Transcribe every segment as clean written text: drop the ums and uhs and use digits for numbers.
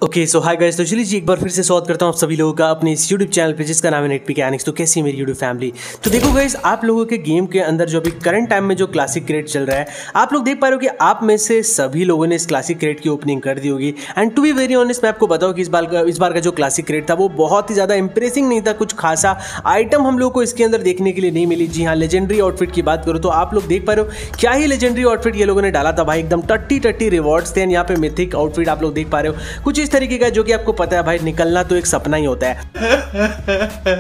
Okay so hi guys, तो चलिए जी एक बार फिर से स्वागत करता हूँ आप सभी लोगों का अपने इस यूट्यूब चैनल पे जिसका नाम है नेट पिकैनिक्स। तो कैसी है मेरी यूट्यूब फैमिली। तो देखो गाइस, आप लोगों के गेम के अंदर जो अभी करंट टाइम में जो क्लासिक क्रेट चल रहा है, आप लोग देख पा रहे हो कि आप में से सभी लोगों ने इस क्लासिक क्रेट की ओपनिंग कर दी होगी। And to be very honest, मैं आपको बताऊँ कि इस बार का जो क्लासिक क्रेट था वो बहुत ही ज़्यादा इंप्रेसिंग नहीं था। कुछ खासा आइटम हम लोग को इसके अंदर देखने के लिए नहीं मिली। जी हाँ, लेजेंडरी आउटफिट की बात करूँ तो आप लोग देख पा रहे हो क्या ही लेजेंडरी आउटफिट ये लोगों ने डाला था भाई। एकदम टट्टी रिवॉर्ड्स थे। यहाँ पे मिथिक आउटफिट आप लोग देख पा रहे हो कुछ इस तरीके का, जो कि आपको पता है भाई निकलना तो एक सपना ही होता है।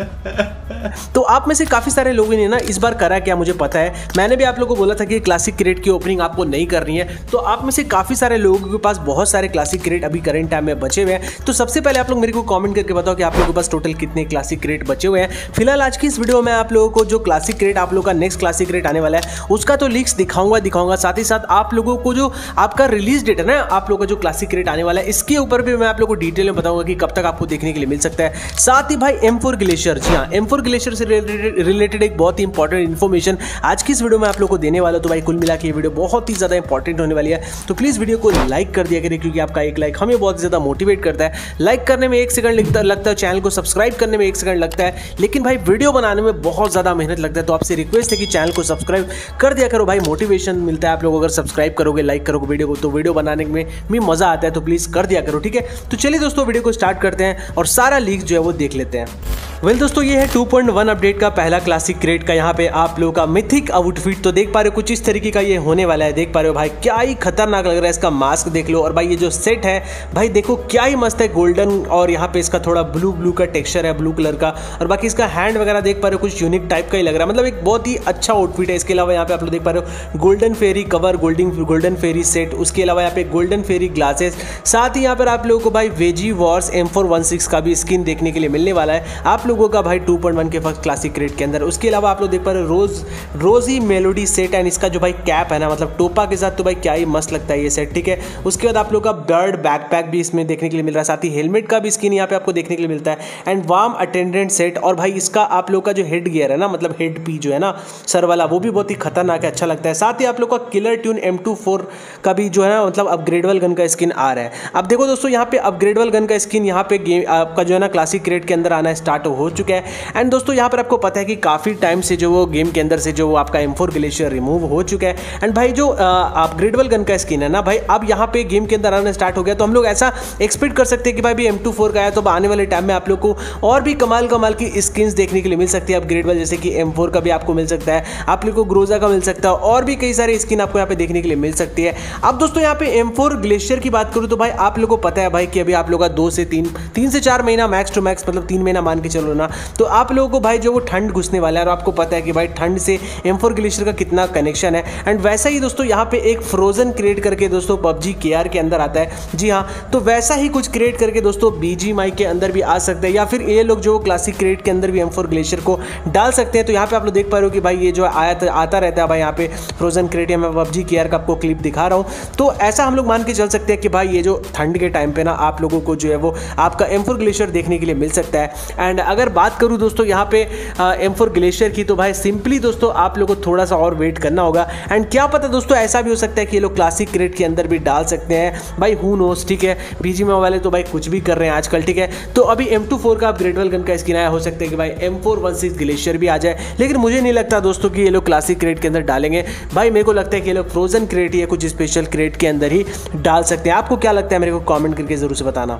तो आप में से काफी सारे लोगों ने ना इस बार करा क्या मुझे पता है। मैंने भी आप लोगों को बोला था कि क्लासिक क्रेट की ओपनिंग आपको नहीं करनी है। तो आप में से काफी सारे लोगों के पास बहुत सारे क्लासिक क्रेट अभी करंट टाइम में बचे हुए हैं। तो सबसे पहले आप लोग मेरे को कमेंट करके बताओ कि आप लोगों के पास टोटल कितने क्लासिक क्रेट बचे हुए हैं। फिलहाल आज की इस वीडियो में आप लोगों को जो क्लासिक क्रेट आप लोगों का नेक्स्ट क्लासिक क्रेट आने वाला है उसका तो लिंक्स दिखाऊंगा। साथ ही साथ आप लोगों को जो आपका रिलीज डेट है ना, आप लोगों का जो क्लासिक क्रेट आने वाला है, इसके ऊपर भी मैं आप लोगों को डिटेल में बताऊंगा कि कब तक आपको देखने के लिए मिल सकता है। साथ ही भाई M4 ग्लेशियर, जी हाँ, M4 ग्लेशियर से रिलेटेड एक बहुत ही इंपॉर्टेंट इन्फॉर्मेशन आज की इस वीडियो में आप लोग को देने वाला। तो भाई कुल मिला के ये वीडियो बहुत ही ज्यादा इंपॉर्टेंट होने वाली है। तो प्लीज वीडियो को लाइक कर दिया करें, क्योंकि आपका एक लाइक हमें बहुत ज्यादा मोटिवेट करता है। लाइक करने में 1 सेकंड लगता है, चैनल को सब्सक्राइब करने में 1 सेकंड लगता है, लेकिन भाई वीडियो बनाने में बहुत ज्यादा मेहनत लगता है। तो आपसे रिक्वेस्ट है कि चैनल को सब्सक्राइब कर दिया करो भाई, मोटिवेशन मिलता है आप लोग अगर सब्सक्राइब करोगे, लाइक करोगे वीडियो को, तो वीडियो बनाने में भी मजा आता है। तो प्लीज कर दिया करो, ठीक है। तो चलिए दोस्तों वीडियो को स्टार्ट करते हैं और सारा लीक जो है वो देख लेते हैं। वेल दोस्तों, ये है 2.1 अपडेट का पहला क्लासिक क्रेट का यहाँ पे आप लोगों का मिथिक आउटफिट। तो देख पा रहे हो कुछ इस तरीके का ये होने वाला है। देख पा रहे हो भाई क्या ही खतरनाक लग रहा है। इसका मास्क देख लो, और भाई ये जो सेट है भाई देखो क्या ही मस्त है, गोल्डन, और यहाँ पे इसका थोड़ा ब्लू का टेक्सचर है, ब्लू कलर का। और बाकी इसका हैंड वगैरह देख पा रहे हो कुछ यूनिक टाइप का ही लग रहा है, मतलब एक बहुत ही अच्छा आउटफिट है। इसके अलावा यहाँ पे आप लोग देख पा रहे हो golden fairy cover, golden fairy set, उसके अलावा यहाँ पे गोल्डन फेरी ग्लासेस। साथ ही यहाँ पर आप लोगों को भाई वेजी वॉर्स M416 का भी स्किन देखने के लिए मिलने वाला है आप लोगों का भाई 2.1 के फर्स्ट क्लासिक क्रेट के अंदर। उसके अलावा आप लोग देख पा रहे हो रोजी मेलोडी सेट, एंड इसका जो भाई कैप है ना, मतलब टोपा के साथ, तो भाई क्या ही मस्त लगता है ये सेट, ठीक है। उसके बाद आप लोग का बर्ड बैकपैक भी इसमें देखने के लिए मिल रहा है। साथ ही हेलमेट का भी स्किन यहाँ पे आपको देखने के लिए मिलता है, एंड वार्म अटेंडेंट सेट। और भाई इसका आप लोग का जो हेड गियर है ना, मतलब हेड पी जो है ना सर वाला, वो भी बहुत ही खतरनाक है, अच्छा लगता है। साथ ही आप लोग का किलर ट्यून M24 का भी जो है ना, मतलब अपग्रेडेबल गन का स्किन आ रहा है। अब देखो दोस्तों, यहाँ पे अपग्रेडेबल गन का स्किन यहाँ पे गेम आपका जो है ना क्लासिक क्रेट के अंदर आना स्टार्ट हो चुका है। एंड दोस्तों यहाँ पर आपको पता है कि काफ़ी टाइम से जो वो गेम के अंदर से जो वो आपका M4 ग्लेशियर रिमूव हो चुका है। एंड भाई जो अपग्रेडेबल गन का स्किन है ना भाई, अब यहाँ पे गेम के अंदर आना स्टार्ट हो गया। तो हम लोग ऐसा एक्सपेक्ट कर सकते हैं कि भाई भी M24 का आया, तो आने वाले टाइम में आप लोग को और भी कमाल की स्किन्स देखने के लिए मिल सकती है अपग्रेडेबल, जैसे कि M4 का भी आपको मिल सकता है, आप लोग को ग्रोजा का मिल सकता है, और भी कई सारे स्किन आपको यहाँ पे देखने के लिए मिल सकती है। अब दोस्तों यहाँ पे M4 ग्लेशियर की बात करूँ तो भाई आप लोग को पता है भाई कि अभी आप लोग का 2 से 3 से 4 महीना मैक्स टू मैक्स, मतलब 3 महीना मान के चलो ना, तो आप लोगों को भाई जो वो ठंड घुसने वाला है। और आपको पता है कि भाई ठंड से M4 ग्लेशियर का कितना कनेक्शन है। एंड वैसा ही दोस्तों यहाँ पे एक फ्रोजन क्रिएट करके दोस्तों PUBG KR के अंदर आता है। जी हाँ, तो वैसा ही कुछ क्रिएट करके दोस्तों BGMI के अंदर भी आ सकता है, या फिर ये लोग जो क्लासिक क्रिएट के अंदर भी M4 ग्लेशियर को डाल सकते हैं। तो यहाँ पे आप लोग देख पा रहे हो कि भाई ये जो आता रहता है भाई यहाँ पे फ्रोजन क्रिएट, या मैं PUBG KR का आपको क्लिप दिखा रहा हूँ। तो ऐसा हम लोग मान के चल सकते हैं कि भाई ये जो ठंड के टाइम पे ना आप लोगों को जो है वो आपका M4 ग्लेशियर देखने के लिए मिल सकता है। एंड अगर बात करूँ दोस्तों यहाँ पे M4 ग्लेशियर की, तो भाई सिंपली दोस्तों आप लोगों को थोड़ा सा और वेट करना होगा। एंड क्या पता दोस्तों ऐसा भी हो सकता है कि ये लोग क्लासिक क्रेट के अंदर भी डाल सकते हैं भाई, हु नोस, ठीक है। BGMI वाले तो भाई कुछ भी कर रहे हैं आजकल, ठीक है। तो अभी M24 का अपग्रेडेबल गन का स्किन आया, हो सकता है कि भाई M416 ग्लेशियर भी आ जाए, लेकिन मुझे नहीं लगता दोस्तों कि ये लोग क्लासिक क्रेट के अंदर डालेंगे भाई। मेरे को लगता है कि ये लोग फ्रोजन क्रेट या कुछ स्पेशल क्रेट के अंदर ही डाल सकते हैं। आपको क्या लगता है मेरे को कमेंट करके जरूर से बताना।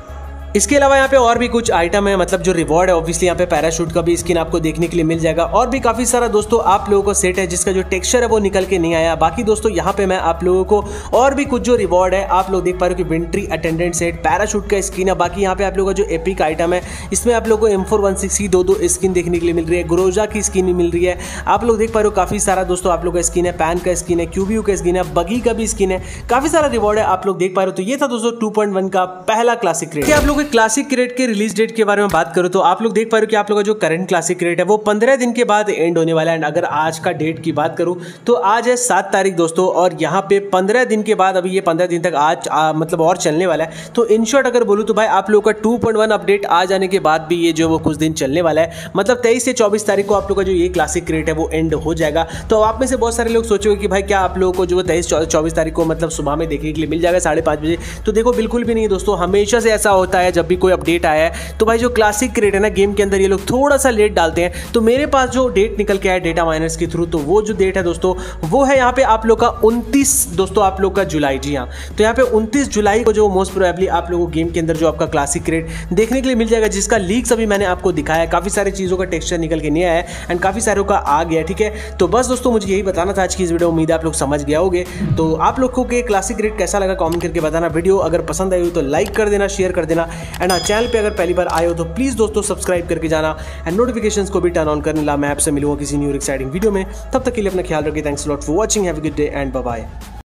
इसके अलावा यहाँ पे और भी कुछ आइटम है, मतलब जो रिवॉर्ड है, ऑब्वियसली यहाँ पे पैराशूट का भी स्किन आपको देखने के लिए मिल जाएगा, और भी काफी सारा दोस्तों आप लोगों को सेट है जिसका जो टेक्सचर है वो निकल के नहीं आया। बाकी दोस्तों यहाँ पे मैं आप लोगों को और भी कुछ जो रिवॉर्ड है आप लोग देख पा रहे हो कि विंट्री अटेंडेंट सेट, पैराशूट का स्किन है। बाकी यहाँ पे आप लोगों का जो एपिक आइटम है, इसमें आप लोगों को M416 की 2 स्किन देखने के लिए मिल रही है, ग्रोजा की स्किन मिल रही है। आप लोग देख पा रहे हो काफी सारा दोस्तों आप लोग का स्किन है, पैन का स्किन है, QBU का स्किन है, बगी का भी स्किन है, काफी सारा रिवॉर्ड है आप लोग देख पा रहे हो। तो ये था दोस्तों 2.1 का पहला क्लासिक क्रेट। आप लोग क्लासिक क्रेट के रिलीज डेट के बारे में बात करूं तो आप लोग देख पा रहे हो कि आप लोगों का जो करंट क्लासिक क्रेट है वो 15 दिन के बाद एंड होने वाला है। एंड अगर आज का डेट की बात करूं तो आज है 7 तारीख दोस्तों, और यहाँ पे 15 दिन के बाद अभी ये 15 दिन तक आज मतलब और चलने वाला है। तो इन शॉर्ट अगर बोलूँ तो भाई आप लोगों का 2.1 अपडेट आ जाने के बाद भी ये जो वो कुछ दिन चलने वाला है, मतलब 23 से 24 तारीख को आप लोग का जो ये क्लासिक क्रेट है वो एंड हो जाएगा। तो आप में से बहुत सारे लोग सोचोगे कि भाई क्या आप लोगों को जो 23-24 तारीख को मतलब सुबह में देखने के लिए मिल जाएगा 5:30 बजे। तो देखो बिल्कुल भी नहीं दोस्तों, हमेशा से ऐसा होता है जब भी कोई अपडेट आया है तो भाई जो क्लासिक क्रेट है ना गेम के अंदर ये लोग थोड़ा सा लेट डालते हैं। तो मेरे पास जो डेट निकल के आया डेटा माइनर्स के थ्रू, तो वो जो डेट है दोस्तों वो है यहाँ पे आप लोग का 29 दोस्तों आप लोग का जुलाई। जी हाँ, तो यहाँ पे 29 जुलाई को जो मोस्ट प्रोबेबली आप लोगों को गेम के अंदर जो आपका क्लासिक क्रेट देखने के लिए मिल जाएगा, जिसका लीक्स अभी मैंने आपको दिखाया है। काफी सारी चीजों का टेक्सचर निकल के नहीं आया है एंड काफी सारों का आ गया। ठीक है, तो बस दोस्तों मुझे यही बताना था आज की इस वीडियो। उम्मीद है आप लोग समझ गए होगे। तो आप लोगों को क्लासिक क्रेट कैसा लगा कमेंट करके बताना। वीडियो अगर पसंद आई हो तो लाइक कर देना, शेयर कर देना एंड हाँ, चैनल पे अगर पहली बार आए हो तो प्लीज दोस्तों सब्सक्राइब करके जाना एंड नोटिफिकेशंस को भी टर्न ऑन करने ला। मैं आपसे मिलूंगा किसी न्यू एक्साइटिंग वीडियो में, तब तक के लिए अपना ख्याल रखिए। Thanks lot for watching, have a good day and bye bye.